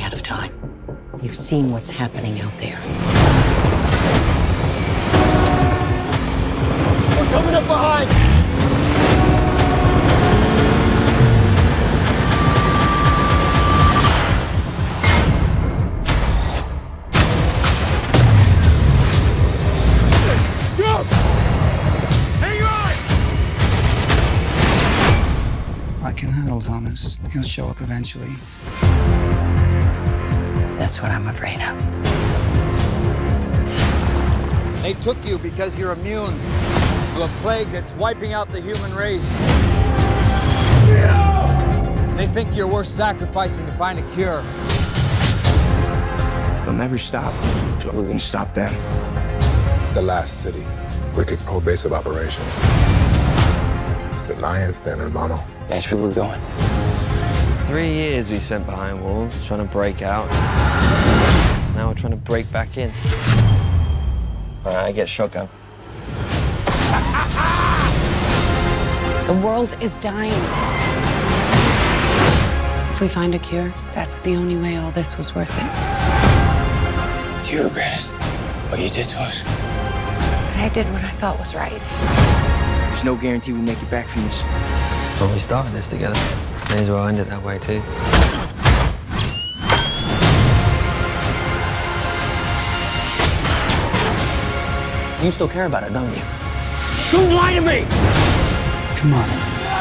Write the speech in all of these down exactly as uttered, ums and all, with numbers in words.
running out of time. You've seen what's happening out there. We're coming up behind! Go! Hang on! I can handle Thomas. He'll show up eventually. That's what I'm afraid of. They took you because you're immune to a plague that's wiping out the human race. No! They think you're worth sacrificing to find a cure. They'll never stop until we're gonna stop them. The last city, Wyck's whole base of operations. It's the lion's den, hermano. That's where we're going. Three years we spent behind walls, trying to break out. Now we're trying to break back in. All right, I get shotgun. The world is dying. If we find a cure, that's the only way all this was worth it. Do you regret it? What you did to us? But I did what I thought was right. There's no guarantee we make it back from this. But we started this together. May as well end it that way, too. You still care about it, don't you? Don't lie to me! Come on.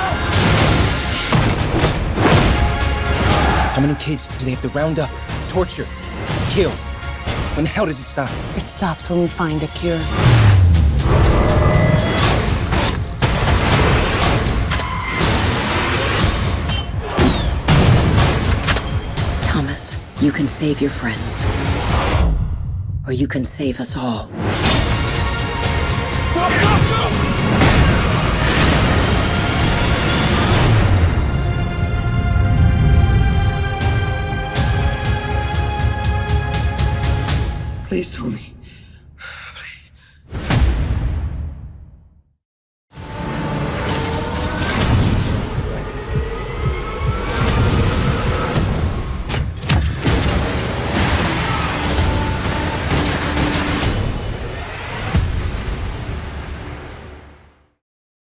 How many kids do they have to round up, torture, kill? When the hell does it stop? It stops when we find a cure. Thomas, you can save your friends. Or you can save us all. Please, Tommy.